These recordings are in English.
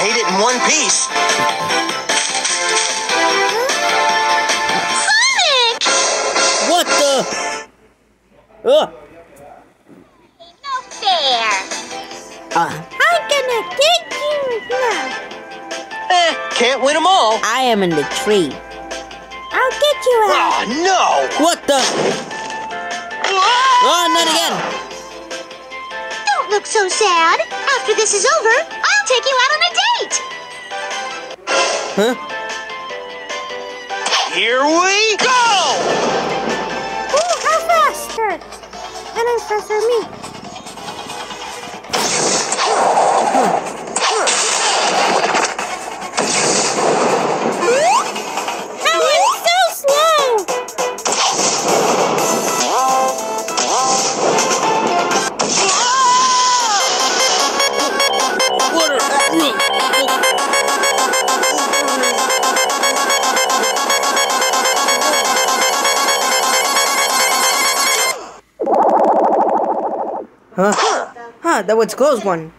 ate it in one piece. Sonic! What the? No fair. I'm gonna get you now. Can't win them all. I am in the tree. I'll get you out. Oh, no! What the? Oh, not again. Don't look so sad. After this is over, I'll take you out on a date. Huh? Here we go! Ooh, how faster? And I'm faster than me. How I'm so slow! Huh? Huh, that was a close one.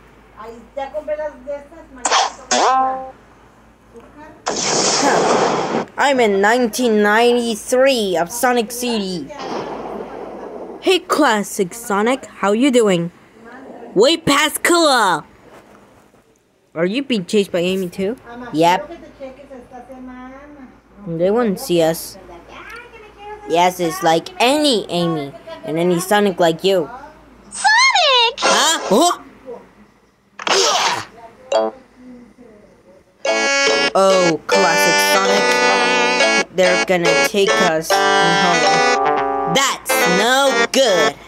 Huh. I'm in 1993 of Sonic City. Hey, Classic Sonic, how you doing? Way past cool. Are you being chased by Amy too? Yep. They wouldn't see us. Yes, it's like any Amy and any Sonic like you. Sonic! Huh? Oh! Oh, Classic Sonic. They're gonna take us home. That's no good.